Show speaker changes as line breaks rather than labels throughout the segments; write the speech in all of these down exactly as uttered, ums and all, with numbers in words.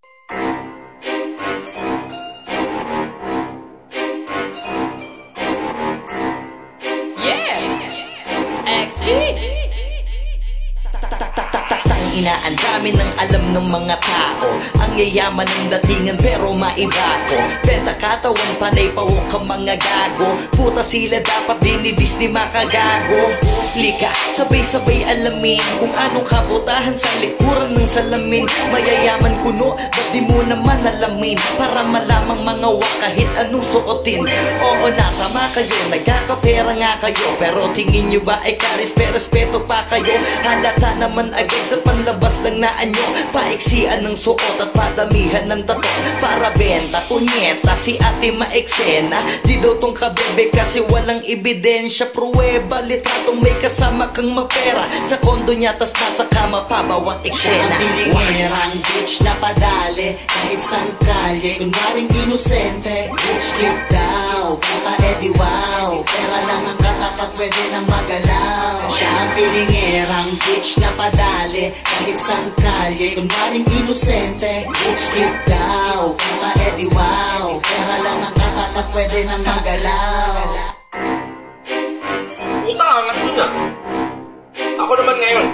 Ina, ang dami ng alam ng mga tao. Ang yayaman ng datingan pero maiba ko. Benta katawan, panay pawok ang mga gago. Puta sila dapat dinidis ni makagago. Lika, sabay-sabay alamin kung anong kabutahan sa likuran ng salamin. Mayayaman kuno, ba't di mo naman alamin? Para malamang mga wak kahit anong suotin. Oo na, tama kayo, nagkakapera nga kayo. Pero tingin nyo ba ay karespe-respeto pa kayo? Halata naman agad sa panlabas lang na anyo. Paiksian ng suot at padamihan ng tato para benta, punyeta, si ate maeksena. Di daw tong kabebe kasi walang ebidensya. Pruweba, litratong may kasama kang mapera. Sa kondo niya tas nasa kama pa bawang eksena.
Bilingerang bitch na padali kahit sang kalye. Kunwaring inosente, bitch keep daw. Puta edi wow, pera lang ang katapat pwede nang magalaw. Siya ang bilingerang bitch na padali kahit sang kalye. Kunwaring inosente, bitch keep daw. Puta edi wow, pera lang ang katapat pwede nang magalaw.
Puta, angas nun ah. Ako naman ngayon.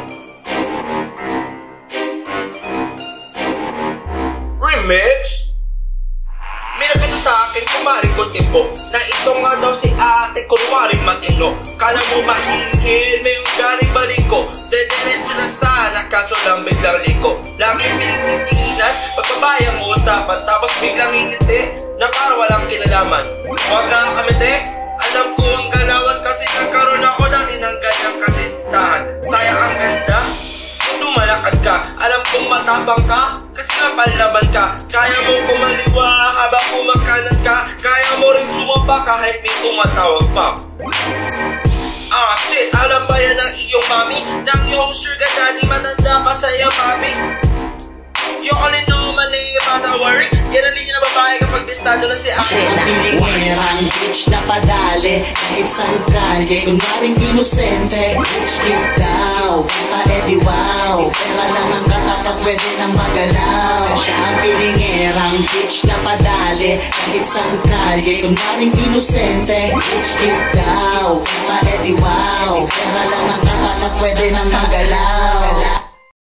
Remix? May nagkano sa akin, kumaring ko tipo na ito nga daw si ate, kunwaring matino. Kala mo mahinhin, may ugaring baliko. Dediretso na sana, kaso lang biglang liko. Laging pinititinginan, pagbabayang usapan. Tapos biglang ngingiti, na para walang kinalaman. Huwag nga kamite. Alam ko ang galawan kasi nagkaroon ako dati ng ganyang kasintahan. Sayang ang ganda, kung dumalakad ka. Alam kong matapang ka, kasi napalaban ka. Kaya mo kumaliwa habang kumakanan ka. Kaya mo rin sumapa kahit may tumatawag pa. Ah shit, alam ba yan ang iyong mami? Nang iyong sugar daddy, matanda pa sa iyo mami. You only know my name as a worry. Yan ang linya na babae kapag listado na si ate.
Ang bilingerang bitch na padali kahit sang kalye. Kunwaring inosente, bitch keep daw. Puta edi wow, pera lang ang katapat pwede nang magalaw. Siya ang bilingerang bitch na padali kahit sang kalye. Kunwaring inosente, bitch keep daw. Puta edi wow, pera lang ang katapat pwede nang magalaw.